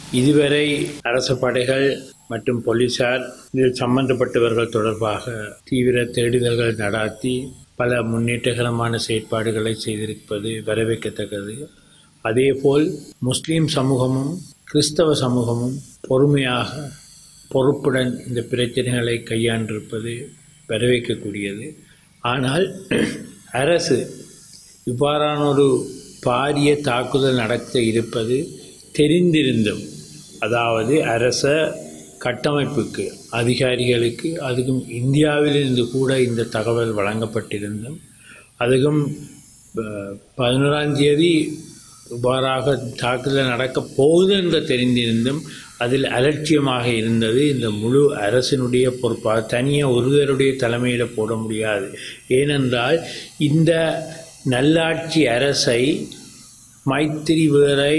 இதுவரை அரசு படைகள் மற்றும் போலீசார் இதில் சம்பந்தப்பட்டவர்கள் தொடர்பாக தீவிர தேடுதல்கள் நடாத்தி பல முன்னேற்றகரமான செயற்பாடுகளை செய்திருப்பது வரவேற்கத்தக்கது. அதேபோல் முஸ்லீம் சமூகமும் கிறிஸ்தவ சமூகமும் பொறுமையாக பொறுப்புடன் இந்த பிரச்சனைகளை கையாண்டிருப்பது வரவேற்கக்கூடியது. ஆனால் அரசு இவ்வாறான ஒரு பாரிய தாக்குதல் நடத்த இருப்பது தெரிந்திருந்தும், அதாவது அரச கட்டமைப்புக்கு அதிகாரிகளுக்கு அதுக்கும் இந்தியாவிலிருந்து கூட இந்த தகவல் வழங்கப்பட்டிருந்தும், அதுக்கும் 11ஆம் தேதி இவ்வாறாக தாக்குதல் நடக்கப் போகுது என்று தெரிந்திருந்தும் அதில் அலட்சியமாக இருந்தது இந்த முழு அரசினுடைய பொறுப்பாக தனியாக ஒருவருடைய தலைமையில் போட முடியாது. ஏனென்றால் இந்த நல்லாட்சி அரசை மைத்திரி வேறை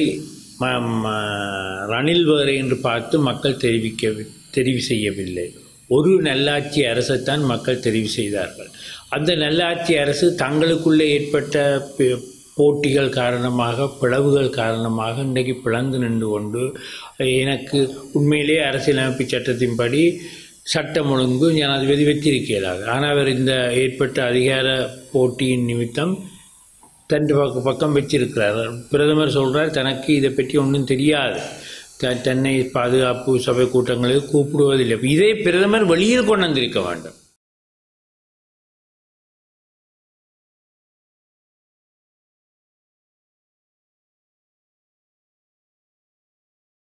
ரணில் வேறு என்று பார்த்து மக்கள் தெரிவு செய்யவில்லை. ஒரு நல்லாட்சி அரசைத்தான் மக்கள் தெரிவு செய்தார்கள். அந்த நல்லாட்சி அரசு தங்களுக்குள்ளே ஏற்பட்ட போட்டிகள் காரணமாக, பிளவுகள் காரணமாக இன்றைக்கு பிளந்து நின்று கொண்டு, எனக்கு உண்மையிலே அரசியலமைப்பு சட்டத்தின்படி சட்டம் ஒழுங்கு ஜனாதிபதி வெற்றிருக்கிறார். ஆனால் அவர் இந்த ஏற்பட்ட அதிகார போட்டியின் நிமித்தம் தன் பக்கம் வச்சிருக்கிறார். பிரதமர் சொல்கிறார் தனக்கு இதை பற்றி ஒன்றும் தெரியாது, தன்னை பாதுகாப்பு சபை கூட்டங்களுக்கு கூப்பிடுவதில்லை. இதை பிரதமர் வெளியில் கொண்டு வந்திருக்க வேண்டும்.